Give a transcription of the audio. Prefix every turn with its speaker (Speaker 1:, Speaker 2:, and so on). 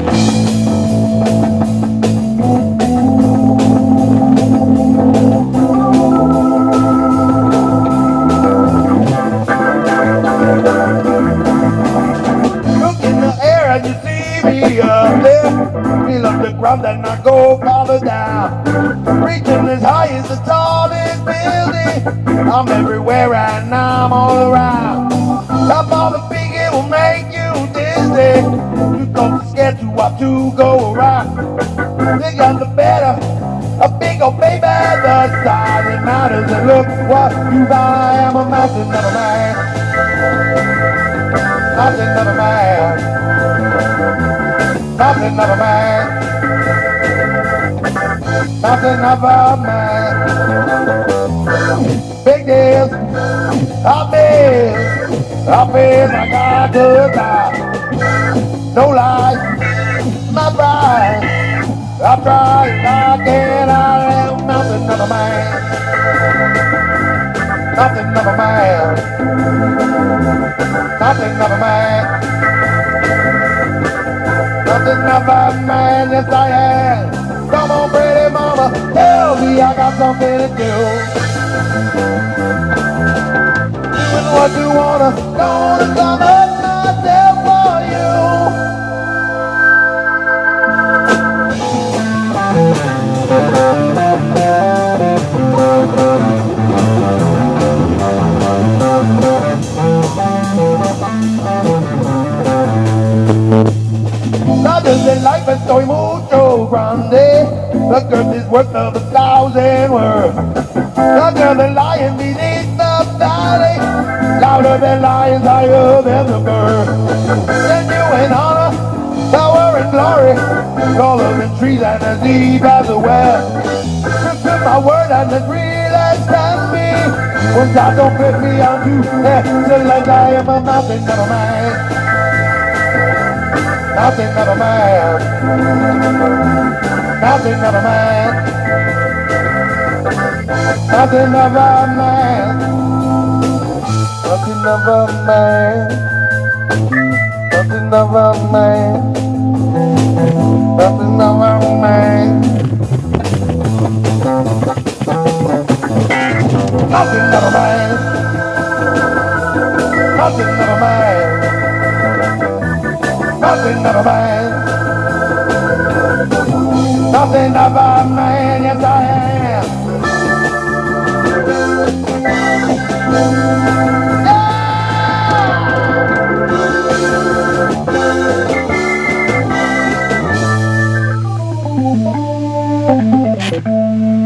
Speaker 1: Feel up the ground and I go farther down. Reaching as high as the tallest building. I'm everywhere and I'm all around. Top of the peak, it will make you dizzy. You don't scared to what to go around. Bigger and the better, a big old baby. The size it matters and look what you buy. I'm a mountain of a man. Mountain of a man. Mountain of a man, mountain of a man. Big deals, I got to die. No lie, my pride. I tried, I can't, I am mountain of a man. Mountain of a man. Mountain of a man. Nothing of a man, yes I am. Come on, pretty mama, tell me I got something to do. Doing what you wanna, gonna come up myself for you. Others in life estoy mucho grande. The girth is worth of 1,000 words. The girl than lying beneath the valley, louder than lions, higher than the bird. Genuine honor, power and glory, taller than trees and as deep as the well. Took my word and the real as can be. When God don't fit me, I'm too excellent. I am a mountain of a man. Mountain of a man. Mountain of a man. Mountain of a man. Mountain of a man. Mountain of a man. Mountain of a man. Mountain of a man. Mountain of a man. Nothing of a man. Nothing of a man, yes I am. Yeah!